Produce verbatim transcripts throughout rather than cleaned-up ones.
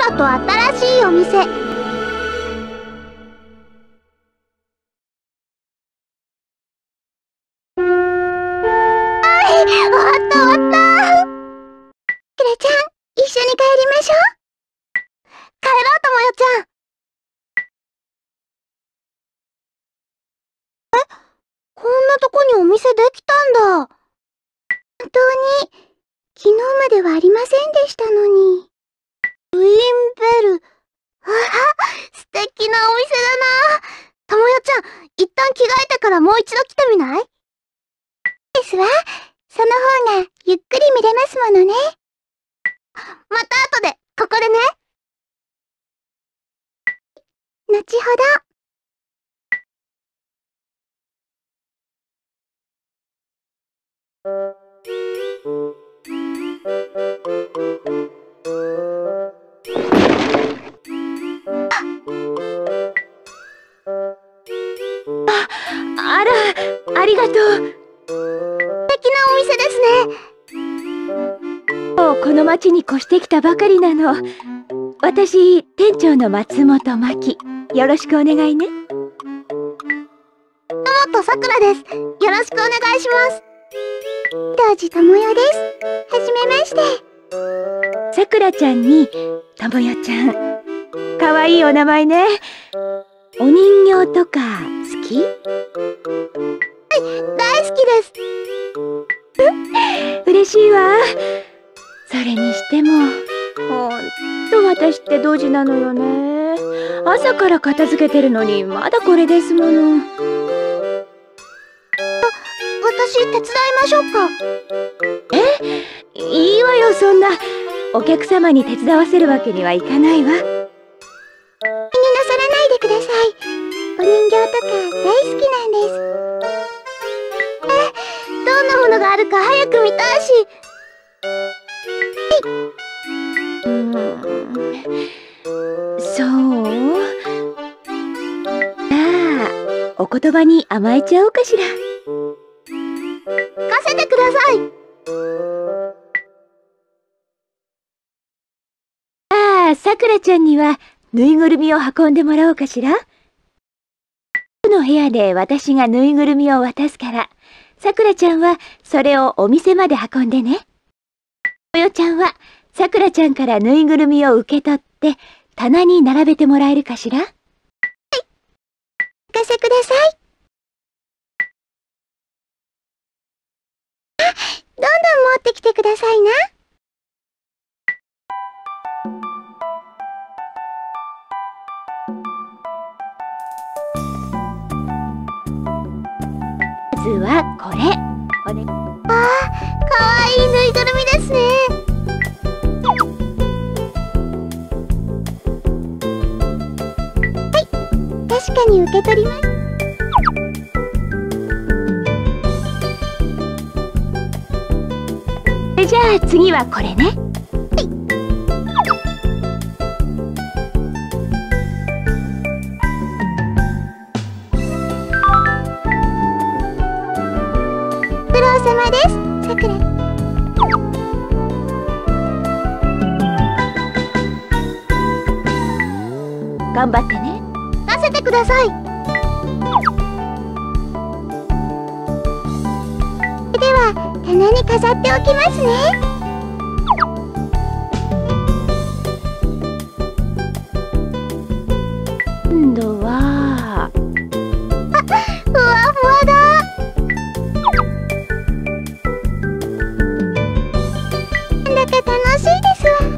らと新しいお店。はい、終わった終わった。クレちゃん、一緒に帰りましょう。帰ろう、ともよちゃん。え、こんなとこにお店できたんだ。本当に、昨日まではありませんでしたのに。ウィンベル。ああ、素敵なお店だな。ともよちゃん、一旦着替えてからもう一度来てみない？ですわ。その方がゆっくり見れますものね。また後で、ここでね。後ほど。あ、あら、ありがとう。素敵なお店ですね。 この町に越してきたばかりなの。私、店長の松本真希。よろしくお願いね。 野本さくらです。よろしくお願いします。当時ともよです。はじめまして。 さくらちゃんにともよちゃん。かわいいお名前ね。お人形とか好き？ はい、大好きです。 嬉しいわ。それにしてもほんと私ってドジなのよね。朝から片付けてるのにまだこれですもの。 私手伝いましょうか？ え、いいわよ、そんな。お客様に手伝わせるわけにはいかないわ。 気になさらないでください。お人形とか大好きなんです。え、どんなものがあるか早く見たいし。 うーん、そうじゃあお言葉に甘えちゃおうかしら。 聞かせてください。 ああ、さくらちゃんにはぬいぐるみを運んでもらおうかしら。の部屋で私がぬいぐるみを渡すから、さくらちゃんはそれをお店まで運んでね。およちゃんはさくらちゃんからぬいぐるみを受け取って棚に並べてもらえるかしら。はい、 お任せください。あ、どんどん持ってきてくださいな。 まずはこれ。おね、 ああ、かわいいぬいぐるみですね。はい、確かに受け取ります。 じゃあ次はこれね。 はい。ご苦労様です、さくら。 頑張ってね。 出せてください。では棚に飾っておきますね。 今度は、 あ、ふわふわだ。なんだか楽しいですわ。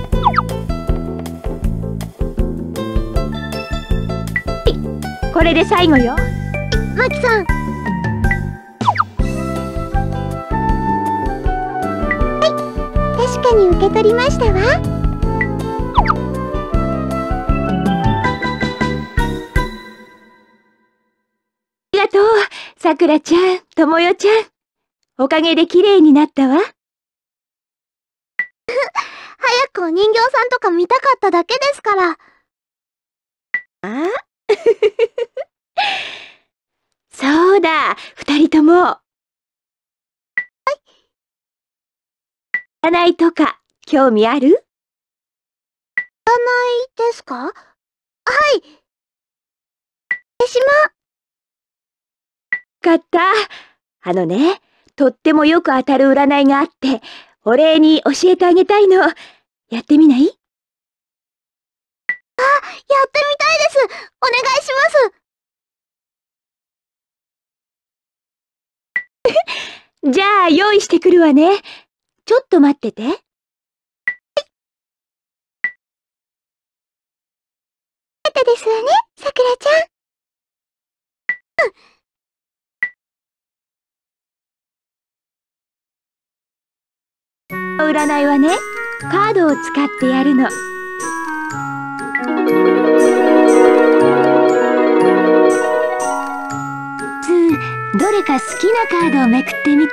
これで最後よ。 マキさん。はい、確かに受け取りましたわ。 ありがとう、さくらちゃん、ともよちゃん。おかげで綺麗になったわ。 早くお人形さんとか見たかっただけですから。 あそうだ、二人とも。はい。占いとか興味ある？ 占いですか？はい。手島。 よかった。あのね、とってもよく当たる占いがあって、お礼に教えてあげたいの。やってみない？ あ、やってみたいです。お願いします。じゃあ、用意してくるわね。ちょっと待ってて。はい。 初めてですわね、さくらちゃん。 うん。占いはね、カードを使ってやるの。どれか好きなカードをめくってみて。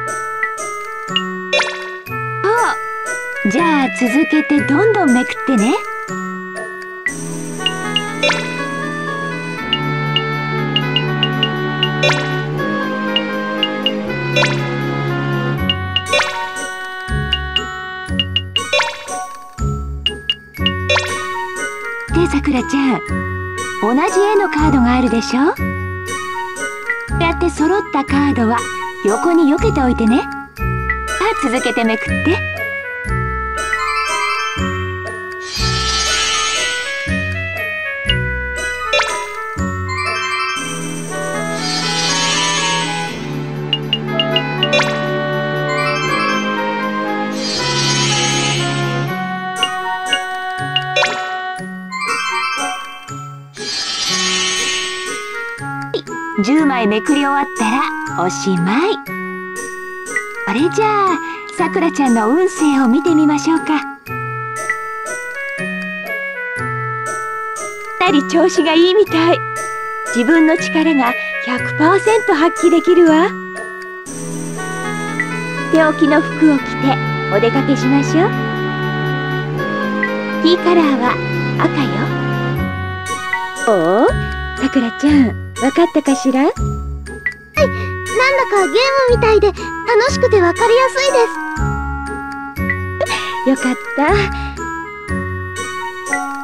そう。じゃあ続けてどんどんめくってね。で、さくらちゃん、同じ絵のカードがあるでしょ？こうやって揃ったカードは横に避けておいてね。さあ続けてめくって。じゅうまいめくり終わったらおしまい。それじゃあさくらちゃんの運勢を見てみましょうか。かなり調子がいいみたい。自分の力が ひゃくパーセント 発揮できるわ。手置きの服を着てお出かけしましょう。キーカラーは赤よ。おお、さくらちゃん、わかったかしら？はい、なんだかゲームみたいで楽しくてわかりやすいです。よかった。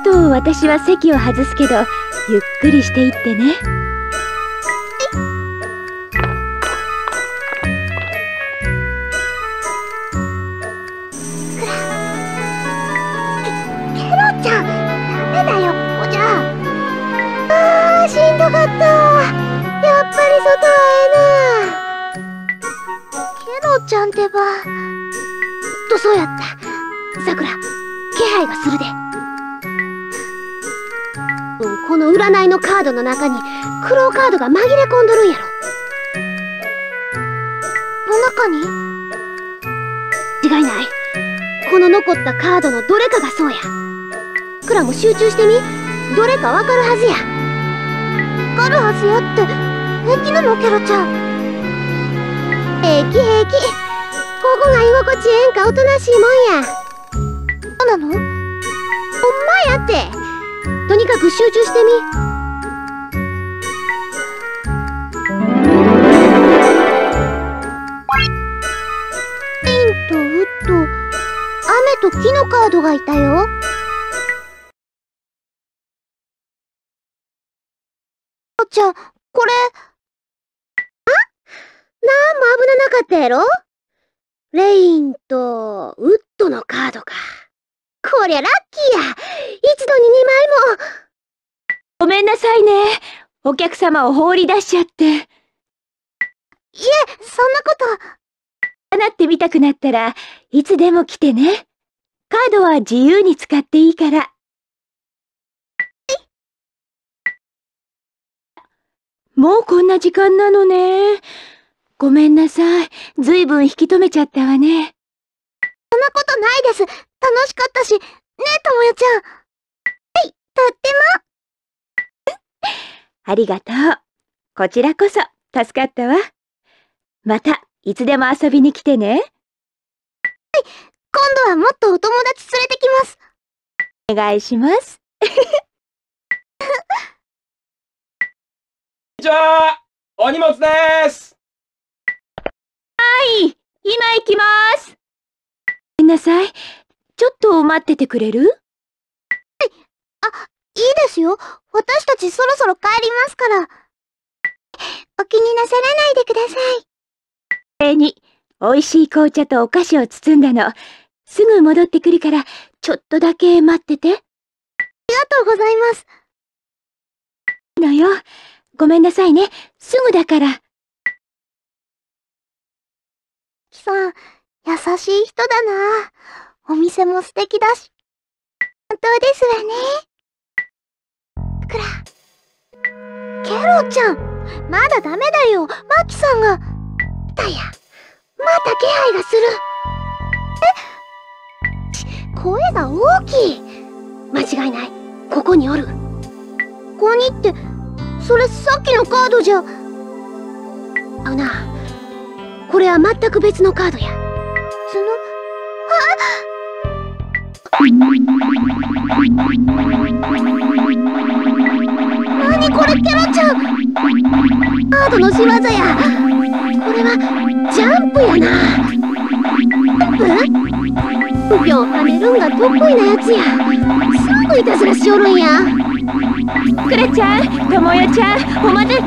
と、私は席を外すけど、ゆっくりしていってね。 ケロちゃん、ダメだよ、ここじゃ。あー、しんどかった。やっぱり外はええな。ケロちゃんってば。と、そうやった。さくら、気配がするで。この占いのカードの中にクローカードが紛れ込んどるんやろ。の中に？違いない。この残ったカードのどれかがそうや。クラも集中してみ。どれかわかるはずや。わかるはずやって平気なの、ケロちゃん？平気平気。ここが居心地ええんかおとなしいもんや。そうなの？ほんまやって。とにかく集中してみ。レインとウッド、雨と木のカードがいたよ。じゃあ、これ。あ？なんも危ななかったやろ？レインとウッドのカードか。こりゃラッキーや。一度ににまいも。 ごめんなさいね。お客様を放り出しちゃって。いえ、 そんなこと。 占ってみたくなったらいつでも来てね。カードは自由に使っていいから。もうこんな時間なのね。ごめんなさい。ずいぶん引き止めちゃったわね。 そんなことないです。楽しかったし。ねえ、ともよちゃん。はい、とっても。ありがとう。こちらこそ助かったわ。またいつでも遊びに来てね。はい、 今度はもっとお友達連れてきます。 お願いします。 こんにちは、お荷物です。 はい、今行きます。ごめんなさい。ちょっと待っててくれる？ いですよ。私たちそろそろ帰りますから。お気になさらないでください。 それに、美味しい紅茶とお菓子を包んだの。すぐ戻ってくるから、ちょっとだけ待ってて。 ありがとうございます。 のよ。ごめんなさいね。すぐだから。 キさん、優しい人だな。お店も素敵だし。本当ですわね。くら。ケロちゃん、まだダメだよ。マキさんが。だや、また気配がする。え？声が大きい。間違いない。ここにおる。ここにって、それさっきのカードじゃ。あうな。これは全く別のカードや。その、なにこれ、ケロちゃん。カードの仕業や。これはジャンプやな。ジャンプ？ぴょん跳ねるんが得意なやつや。すぐいたずらしおるんや。 くらちゃん、ともよちゃん、お待て。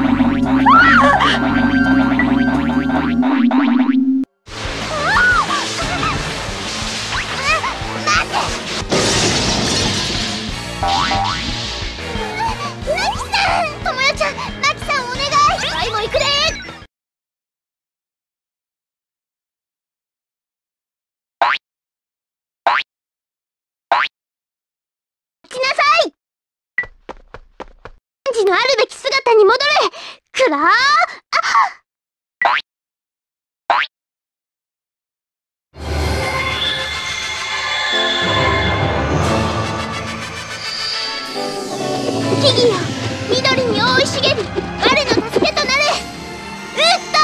ともよちゃん、マキさんお願い。ワイも行くで。待ちなさい。汝のあるべき姿に戻れ。くらー。あっ。木々よ、緑に覆い茂り、我の助けとなれ。うっと。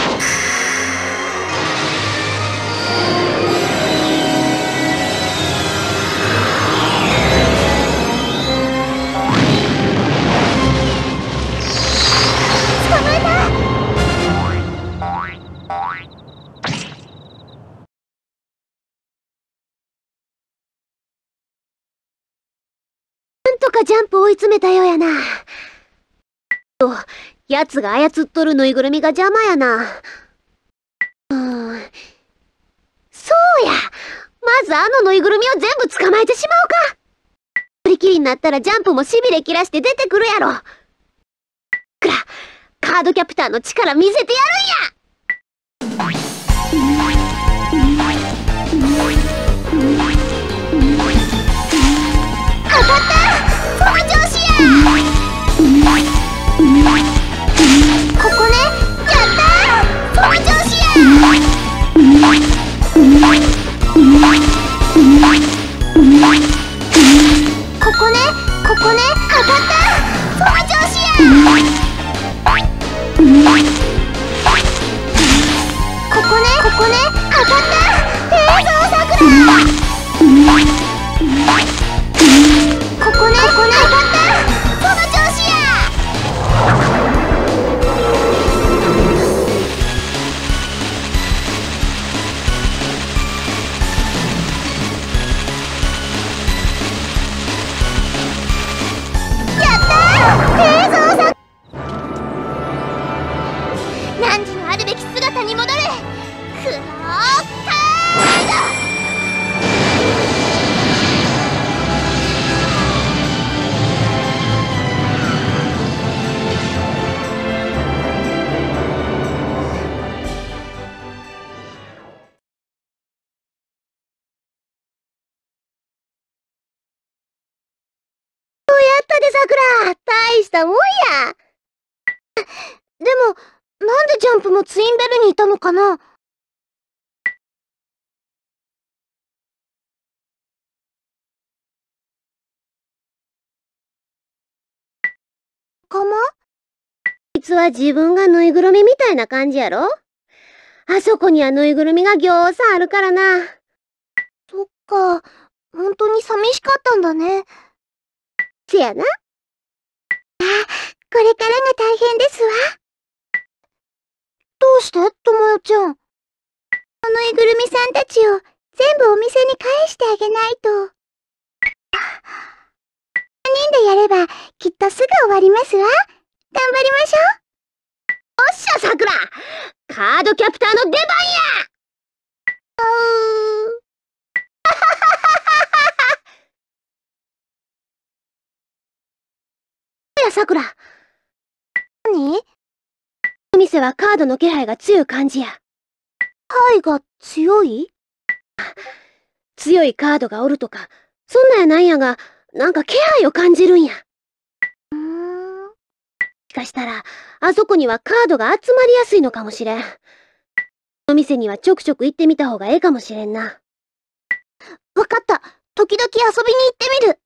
捕まえた。なんとかジャンプ追い詰めたようやな。と、奴が操っとるぬいぐるみが邪魔やな。うーん。そうや。まずあのぬいぐるみを全部捕まえてしまおうか。振り切りになったらジャンプもしびれ切らして出てくるやろ。くら、カードキャプターの力見せてやるんや。当たった。その調子や。ここね。やったー。その調子や。ここね。ここね。当たった。その調子や。ここね。ここね。当たった。平蔵さくら。ここね。ここね。当たった。その調子や。やったー。平蔵さん。汝のあるべき姿に戻れ。クローカード。さくら、大したもんや。でも、なんでジャンプもツインベルにいたのかな？かま？こいつは自分がぬいぐるみみたいな感じやろ？あそこにはぬいぐるみがぎょうさんあるからな。そっか、本当に寂しかったんだね。せやな。あ、これからが大変ですわ。どうして、ともよちゃん。ぬいぐるみさんたちを全部お店に返してあげないと。 人でやれば、きっとすぐ終わりますわ。頑張りましょう。 おっしゃ、さくら。カードキャプターの出番や。 うーや、さくら。 何？ お店はカードの気配が強い感じや。 愛が強い？ 強いカードがおるとか、そんなんやないやが、なんか気配を感じるんや。 うーん。 もしかしたら、あそこにはカードが集まりやすいのかもしれん。お店にはちょくちょく行ってみた方がええかもしれんな。 わかった。時々遊びに行ってみる。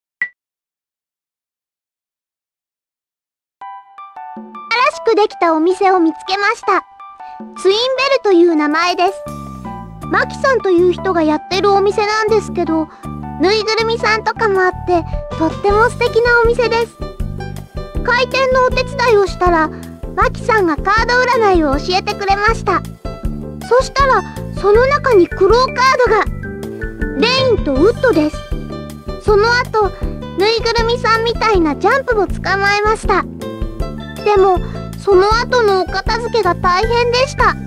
新しくできたお店を見つけました。ツインベルという名前です。マキさんという人がやってるお店なんですけど、ぬいぐるみさんとかもあって、とっても素敵なお店です。開店のお手伝いをしたら、マキさんがカード占いを教えてくれました。そしたら、その中にクローカードが、レインとウッドです。その後、ぬいぐるみさんみたいなジャンプも捕まえました。でも、その後のお片付けが大変でした。